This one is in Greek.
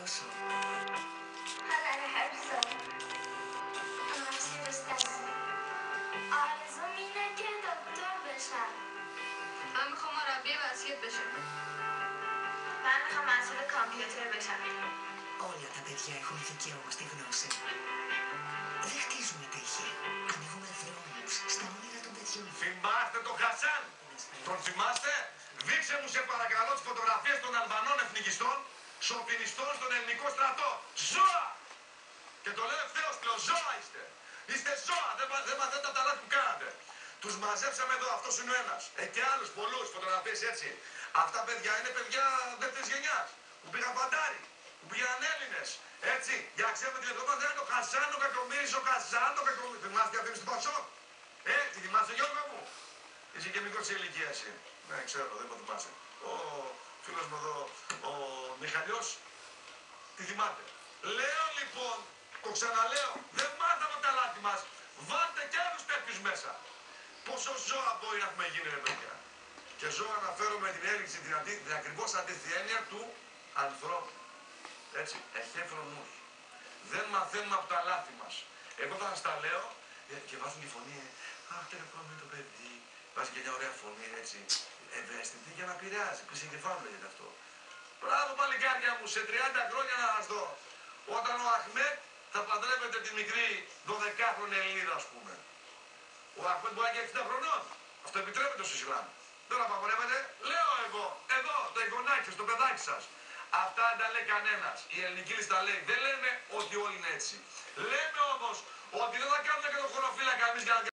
σου. هلا رح ارسل. انا بصير استنى. اعزمي لك يا دكتور بشر. من میخوام مربی وصیت بشه. من میخوام مسئول کامپیوتر بشم. Όλα τα παιδιά έχουν δικαίωμα στη γνώση. Δεν χτίζουμε τύχη. Ανοίγουμε δρόμους στα όνειρα των παιδιών. Θυμάστε τον Χασάν! Τον θυμάστε? Δείξε μου σε παρακαλώ τις φωτογραφίες των Αλβανών εθνικιστών, σοφινιστών στον ελληνικό στρατό. Ζώα! Και το λέω ευθέως πλέον, ζώα είστε! Είστε ζώα! Δεν μαθαίνετε από τα λάθη που κάνατε. Τους μαζέψαμε εδώ, αυτός είναι ο ένας. Και άλλους πολλούς φωτογραφίες έτσι. Αυτά παιδιά είναι παιδιά δεύτερης γενιάς. Που πήγαν φαντάρι, που πήγαν Έλληνες. Έτσι, για να ξέρουμε τι λεπτό δεν είναι το Χασάν, ο Κακομύρης, ο Χασάν, ο Κακομύρης. Θυμάστε τη διαφήμιση του Πασό? Τη θυμάσαι Γιώργο μου? Είσαι και μικρός σε ηλικία εσύ. Ναι, ξέρω, δεν το θυμάσαι. Ο φίλος μου εδώ, ο Μιχαλιός, τι θυμάται. Λέω λοιπόν, το ξαναλέω, δεν μάθαμε τα λάθη μας. Βάλτε και άλλους τέτοιους μέσα. Πόσο ζώα μπορεί να έχουμε γίνει, ρε παιδιά. Και ζώα αναφέρομαι την έλξη, την ακριβώς αντίθετη έννοια του ανθρώπου. Έτσι, εχέφρονους. Δεν μαθαίνουμε από τα λάθη μας. Εγώ θα σας τα λέω και βάζουν τη φωνή. Αχ, τελειώνουμε το παιδί. Βάζει και μια ωραία φωνή, έτσι, ευαίσθητη για να πειράζει. Πίσω κεφάλι λέγεται αυτό. Μπράβο, παλικάρια μου, σε 30 χρόνια να σας δω. Όταν ο Αχμέτ θα παντρεύεται τη μικρή 12χρονη Ελληνίδα, ας πούμε. Ο Αχμέτ μπορεί να γίνει 60 χρονών. Αυτό επιτρέπεται στο Ισλάμ. Δεν απαγορεύεται. Λέω εγώ, εδώ, το εγγονάκι σας, το παιδάκι σας. Αυτά δεν τα λέει κανένας. Η ελληνική λίστα λέει. Δεν λέμε ότι όλοι είναι έτσι. Λέμε όμως ότι δεν θα κάνουμε και το χωροφύλακα εμείς για να